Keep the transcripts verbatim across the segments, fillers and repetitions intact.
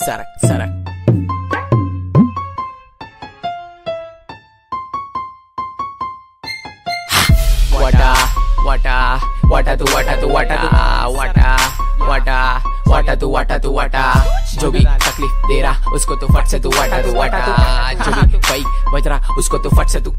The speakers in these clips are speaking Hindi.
सरक सरक। वाटा वाटा वाटा तू वाटा तू वाटा वाटा वाटा वाटा तू वाटा तू वाटा, जो भी तकलीफ दे रहा उसको तू फट से तू वाटा तू वाटा, जो भी भाई बज रहा उसको तू फट से तू।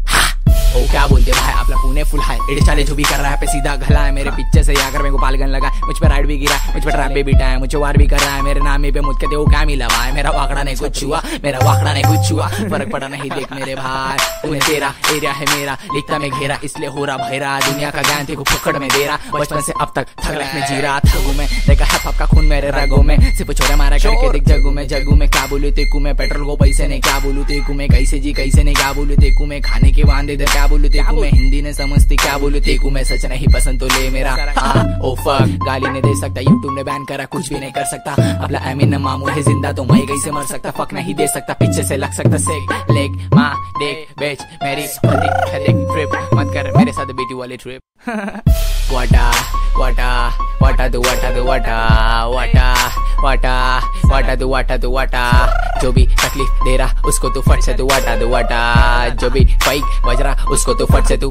ओ क्या बोलते भाई, आपला पुणे फुल है, एडे चाले जो भी कर रहा है पे सीधा घला है मेरे पीछे से आकर मेरे को पालगन लगा, मुझ पे राइड भी गिरा, मुझ पे ट्रैप भी बिठा है, मुझे वार भी कर रहा है, मेरे नाम पे मुझ के दे वो क्या मिला भाई, मेरा वाकड़ा नहीं कुछ हुआ, मेरा वाकड़ा नहीं कुछ हुआ, फर्क पड़ा नहीं देख मेरे भाई, तूने तेरा एरिया है मेरा, लिखता में घेरा इसलिए हो रहा भैरा, दुनिया का ज्ञान तेरे को पकड़ में दे रहा, बचपन से अब तक थक लाइफ में जी रहा, थगू में देखा है आपका खून मेरे रगों में, सिर्फ छोड़े मारा करके देख जगू में, जगू में क्या बोलू तेकू में, पेट्रोल को पैसे नहीं क्या बोलू तेकू में, कैसे जी कैसे नहीं क्या बोलू तेकू में, खाने के वांदे दे क्या बोलू तेकू में, हिंदी ने समझती क्या बोलू तेकू में, सच नहीं पसंद तो ले मेरा ओ फक, गाली नहीं दे सकता, यूट्यूब ने बैन करा कुछ भी नहीं कर सकता, अपना एमिन मामू है जिंदा तो मैं कैसे मर सकता, फक नहीं दे सकता पीछे से लग सकता सेक, लेग माँ देख बेच मेरी ट्रिप मत कर मेरे साथ बेटी वाली ट्रिप। वाटा वाटा वाटा तू वाटा तू वाटा वाटा वाटा वाटा तू वाटा तू वाटा, जो भी तकलीफ दे रहा उसको तू फट से तू वाटा तू वाटा, जो भी फाइक बज रहा उसको तू फट से तू।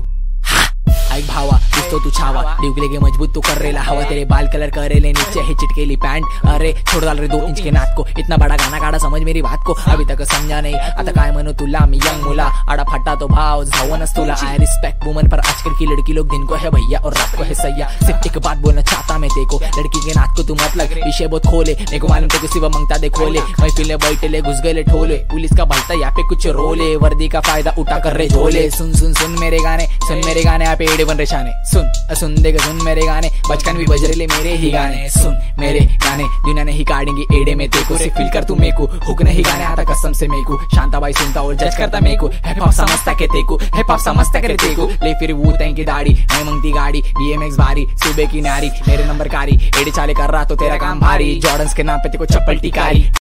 ऐक भावा दिसतो तू छावा, डिवले के मजबूत तू कर रेला हवा, तेरे बाल कलर करेले नीचे है चिटकेली पैंट, अरे छोड़ डाल रे दो इंच के नाक को, इतना बड़ा गाना काढा समझ मेरी बात को, अभी तक समझा नहीं आता काय म्हणू तुला मी यंग मुला, आड़ा फटा तो भाव झावनच तुला, आई रिस्पेक्ट वुमन पर आजकल की लड़की लोग दिन को है भैया और रात को है सैया, सिर्फ एक बात बोलना चाहता मैं तेको, लड़की के नाक को तू मत लग, विषय बहुत खोले मेरे को मालूम तेको सिवा मंगता दे खोले, महफिल बैठे ले घुस गए ठोले, पुलिस का भलता यहाँ पे कुछ रोले, वर्दी का फायदा उठा कर रे झोले, सुन सुन सुन मेरे गाने सुन मेरे गाने यहाँ पे एडे बन रेशाने, सुन सुन देगा सुन मेरे गाने, बचपन भी बज रहे मेरे ही गाने, सुन मेरे गाने दुनिया नहीं काटेंगे एडे में तेको, सिर्फ फील कर तू मेको, हुक नहीं गाने आता कसम से मेको, शांताबाई सुनता और जज करता मेको, हिप हॉप समझता के तेको, हिप हॉप समझता करे तेको, ले फिर वो तैं की दाढ़ी मैं मंगती गाड़ी, बीएमएक्स भारी सुबह की नारी, मेरे नंबर कारी, एडे चाले कर रहा तो तेरा काम भारी, जॉर्डन्स के नाम पे तेको चप्पल टिकारी।